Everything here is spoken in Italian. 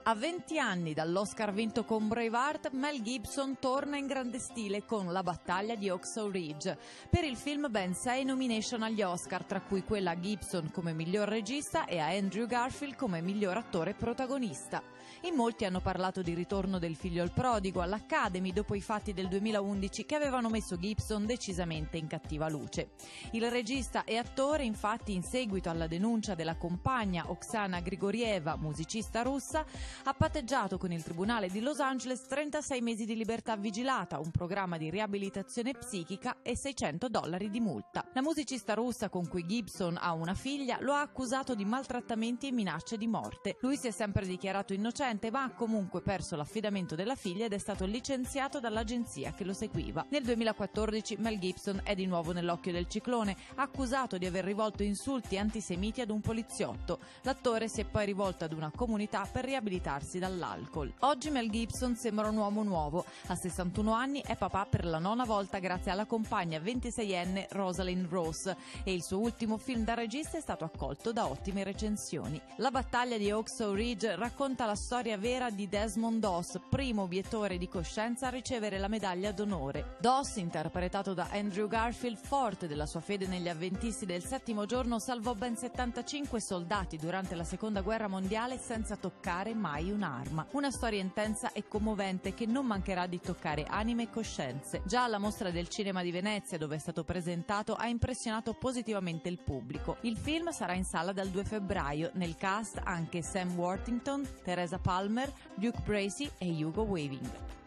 A 20 anni dall'Oscar vinto con Braveheart, Mel Gibson torna in grande stile con La battaglia di Hacksaw Ridge. Per il film ben 6 nomination agli Oscar, tra cui quella a Gibson come miglior regista e a Andrew Garfield come miglior attore protagonista. In molti hanno parlato di ritorno del figlio il prodigo all'Academy dopo i fatti del 2011 che avevano messo Gibson decisamente in cattiva luce. Il regista e attore, infatti, in seguito alla denuncia della compagna Oksana Grigorieva, musicista russa, ha patteggiato con il Tribunale di Los Angeles 36 mesi di libertà vigilata, un programma di riabilitazione psichica e $600 di multa. La musicista russa, con cui Gibson ha una figlia, lo ha accusato di maltrattamenti e minacce di morte. Lui si è sempre dichiarato innocente, ma ha comunque perso l'affidamento della figlia ed è stato licenziato dall'agenzia che lo seguiva. Nel 2014 Mel Gibson è di nuovo nell'occhio del ciclone, accusato di aver rivolto insulti antisemiti ad un poliziotto. L'attore si è poi rivolto ad una comunità per riabilitarsi dall'alcol. Oggi Mel Gibson sembra un uomo nuovo. A 61 anni è papà per la 9ª volta grazie alla compagna 26enne Rosalind Ross e il suo ultimo film da regista è stato accolto da ottime recensioni. La battaglia di Hacksaw Ridge racconta la storia vera di Desmond Doss, primo obiettore di coscienza a ricevere la medaglia d'onore. Doss, interpretato da Andrew Garfield, forte della sua fede negli avventisti del settimo giorno, salvò ben 75 soldati durante la Seconda Guerra Mondiale senza toccare mai un'arma. Una storia intensa e commovente che non mancherà di toccare anime e coscienze. Già alla Mostra del Cinema di Venezia, dove è stato presentato, ha impressionato positivamente il pubblico. Il film sarà in sala dal 2 febbraio. Nel cast anche Sam Worthington, Teresa Palmer, Luke Bracey e Hugo Weaving.